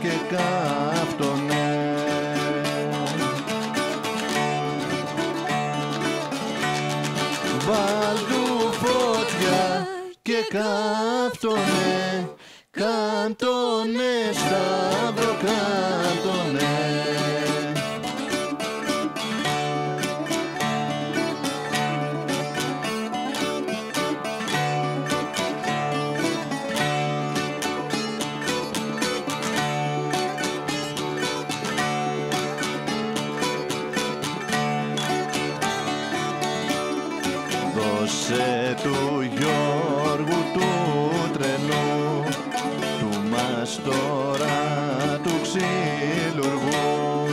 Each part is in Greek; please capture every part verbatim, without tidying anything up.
και κάφτωνε. Βάλτου φωτιά και κάφτωνε, κάντωνε Σταύρο, κάντωνε. Δώσε του Γιώργου του τρελού, του μαστορά του ξυλουργού.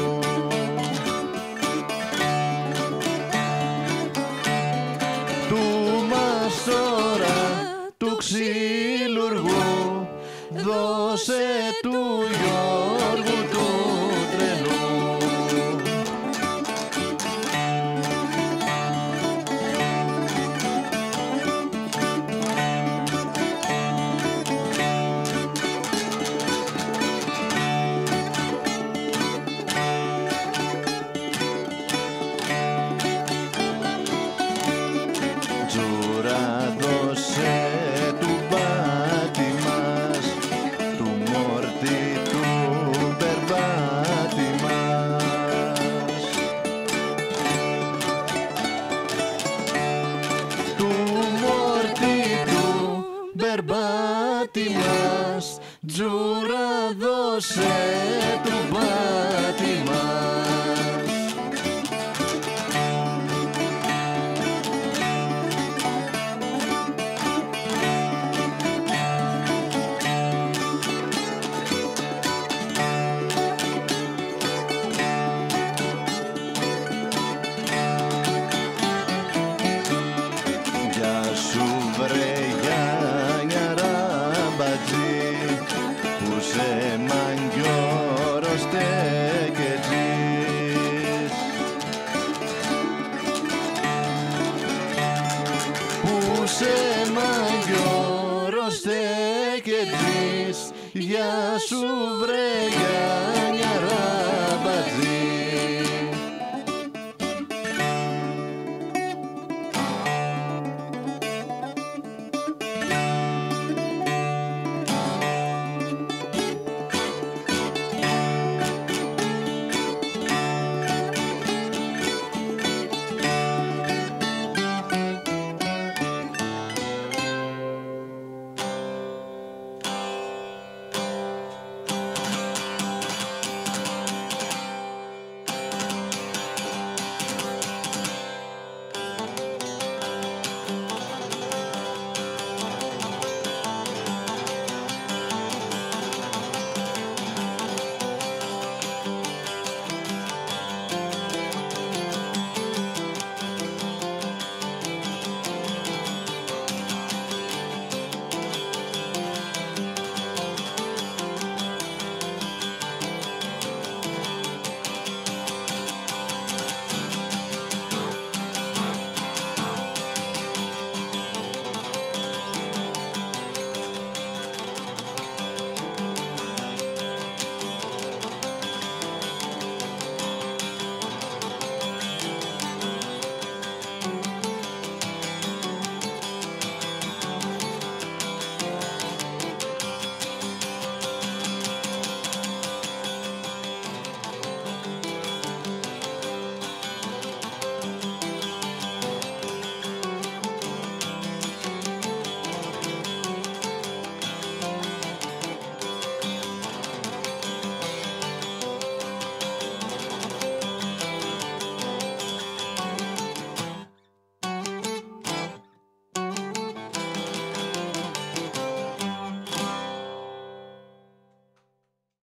Του μαστορά του ξυλουργού, δώσε του Γιώργου του τρελού. Τζούρα δώσε του μπάτι μας, του μόρτι του περπάτι μας. Του μόρτι του περπάτι μας, τζούρα δώσε του μπάτι μας. Που σε μαγιόρος στέκετζεις, που σε μαγιόρος στέκετζεις, γεια σου βρε